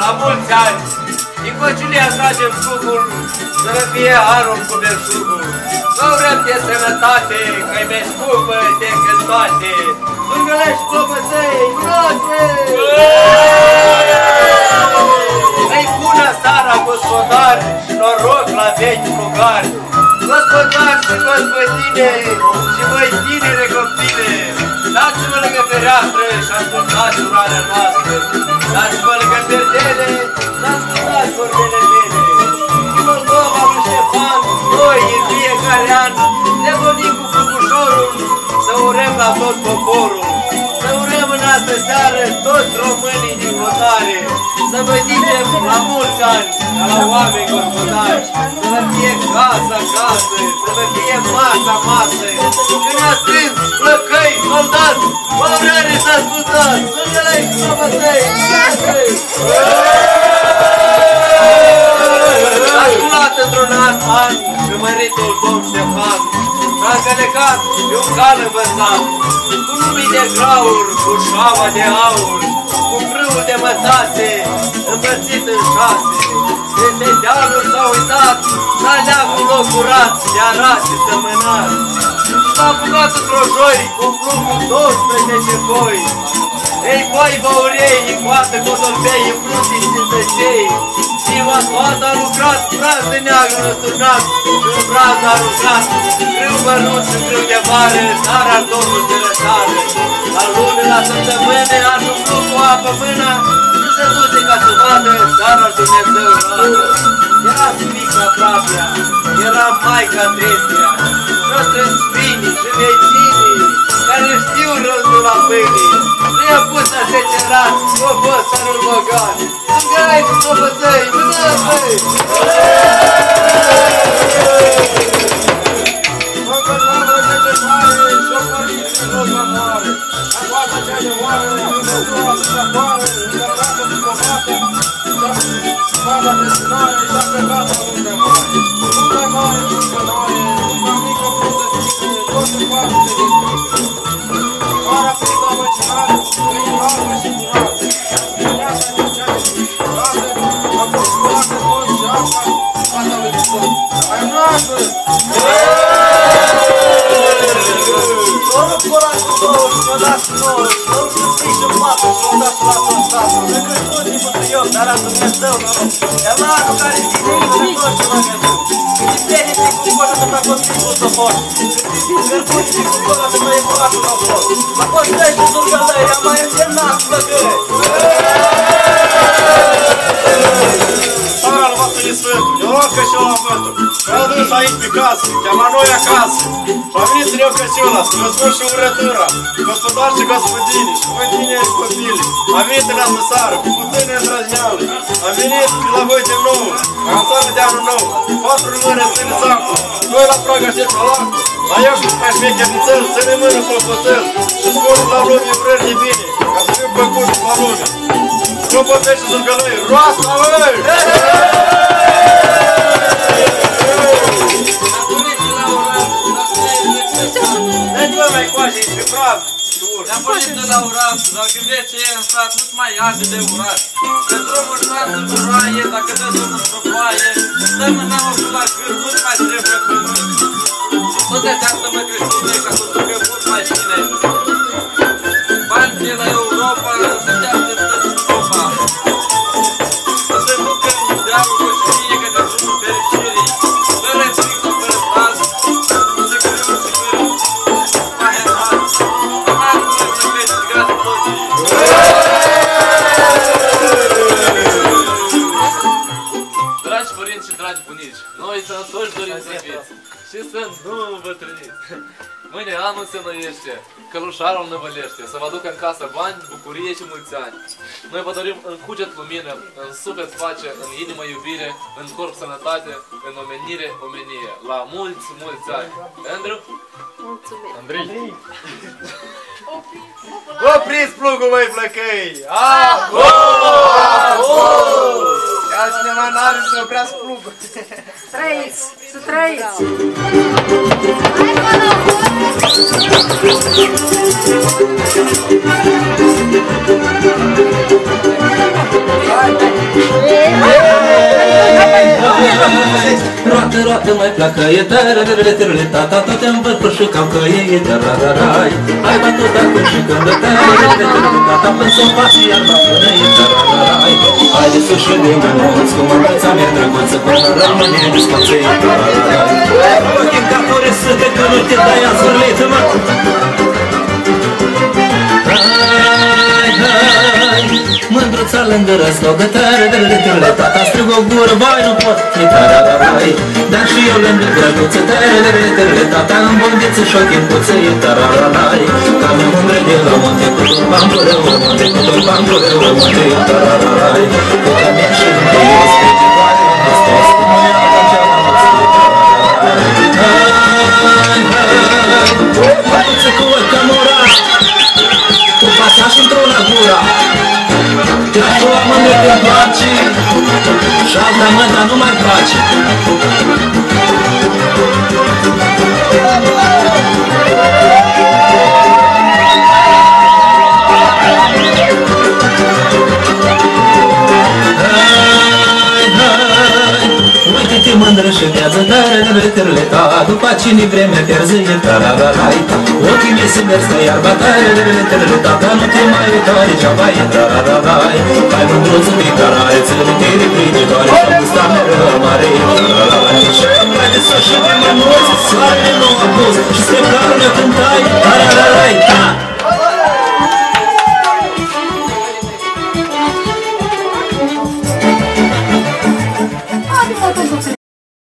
la mulți ani. Din cocilia tragem sucul, să vă fie harul cu belșugul. Vă urăm de sănătate, că-i mai scumpă decât toate. Surgălești clopăței, note! Îi bună seara, gospodari, și noroc la vechi rugari. Gospodari și gospodine, și voi tinere copile, dați-vă lângă fereastră și ascultați urarea noastră. Dați-vă lângă perdele și ascultați vorbele mele. Și Moldova lui Ștefan, noi în fiecare an ne vorbim cu Făcușorul să urăm la tot poporul. Să urăm în astă seară toți românii din hotare. Să vă zicem la mulți ani, ca la oameni gospodari. Să vă fie casa casă, să vă fie masa masă. Când a strâns plăcăi, soldați, vă urare să ascultați. Sângele-i clopăței, note! Ați culat într-un an pe măritul domn Ștefan, s-a încălecat pe un cal învățat, cu numii de graur, cu șaua de aur, cu frâul de mătase, împărțit în 6. Peste dealuri s-a uitat, la leagul loc curat, de arat și sămânat. S-a apucat într-o joi, cu plug cu 12 foi. Ei, boi băurei, în coată codolbei, în fruntii țintăcei. Ziua toată a lucrat, braz de neagră răsturnat, și un braz a lucrat, grâu bănuț și grâu de mare, țara Domnul de răsară. La lună, la săptămână, ajungă cu apă mâna, și se duce ca să vadă țara Dumnezeu roagă. Era Smica Flavia, era Maica Trestia, și-o strâns finii și vecinii, care știu rândul la pâinii. Nu i-a pus la 10 rați, o fost să nu-l băgați. Sângălei cu clopăței, mână-i! Fă-că n-avă necesare și-o părinți și tot la moare. La toată cea de oară, Dumnezeu atâta poară, îndărată cu covată, și-a destinare și-a plecat la lungă mare. Lungă mare, lungă mică, frunză mică, tot în parte de mică. Marea frica măcinare, că-i albă și curată. Viața din cea de curată, a fost curată toți și asta, fata lui Bisot. Ai noastră! Domnul curați cu două și mă dați cu nouă, și domnul cârpic și-n pată și mă dați la constatul. Să Crăciun din mântuior, dar la Dumnezeu noroc. Iar la anul care vine, să tot ce mă găsesc. Și pieni pic cu coșa să mă costic cu topor. Gărbuții pic cu coșa să mă iei corașul la foc. Mă costește surgălăi, am mai însemnat plăcări. Sara lui Vasile Sfântul, eu rog că și-o la vântul. Mi-au dus aici pe casă, chiar la noi acasă. Și-a venit în eu căciula, să vă spun și urătura. Gospodari și gospodine, și voi tineri și copile. Am venit în astă seară, cu puține îndrăzneală. Am venit la voi de nou, ca în seară de anul nou. 4 mâini ține sacul, 2 la prag aștept la lacul. La eu și mai șmecher din țăl, ține mână clopoțel. Și zborul la lume vrări de bine, ca să fiu plăcut la lume. Clopoțel și surgălăi, roasta măi! Dă-ți-vă mai coaje pe prag și urc. Ne-am pornit de la urat, dar când vezi ce e în sat, nu-ți mai arde de urat. Pe drumul șanță buroaie, dacă dă somnul și-o ploaie, stăm în neamă cu la gând, nu-ți mai trebuie pământ. Tot de teaptă mă creștine, ca să ducă mult mai bine. Bani de la Europa, să teaptă toți în Europa. Să se ducă în dealul cocinie, că de drumul fericirii, fără frică, fără stas, se grâu și fără mahenat. Mai acum îmi plăpești gazul toții. Dragi părinți și dragi bunici, noi sănătoși dorim să fiți și să nu îmbătrâniți. Mâine anul se înnoiește, călușarul năvălește, să vă aducă în casă bani, bucurie și mulți ani. Noi vă dorim în cuget lumină, în suflet pace, în inimă iubire, în corp sănătate, în omenire omenie. La mulți, mulți ani. Andrew? Mulțumesc! Andrei! Opriți plugul, măi, flăcăi! Aho! Aho! Altcineva n-are să oprească plugul. Trăiți, să trăiți! Roată, roată, mai pleacă, e tărărărărără, tata, toate în vârfuri și cam că e tărărărai. Hai bătut acum și când e tărărărără, tata, până s-o faci iar la până e tărărărai. Haide să și de mânuți, cu mănăța mea drăguță, până rămâne desconță e tărărărai. Ochii ca fără să te că nu te dai azurlită, mă. Mândruța lângă răslogă, tărărărără, tata strigă o gură, vai nu pot, e tărărărai. Dar și eu lângă grăduță, tărărărără, tata în bondiță și ochii în puță, e tărărărai. Ca mea mândră de la munte, cu turban pureu, munte, cu turban pureu, munte, e tărărărai. Cu cămea și lângă eu, strigitoare, nostos, cu mâine alta cea la noastră, tărărărai. Bătuță cu orca mura, cu pasaș într-una gura. Te-aș lua mână de place și alta mă, dar nu mai place. Uite-te mândră și tează, tărărărără, ta, după cine vremea pierză, e tărărărai. Ochii mei se merg spre iarba, tărărărără, tata, nu te mai uita degeaba, e tărărărai. Hai mândruță de caraie, țărântire privitoare, și-am gustat mereu mare, e tărărărai. Și-am mai de sus și de mănuți, soarele nu a pus, și spre carne cântai, tărărărai, ta.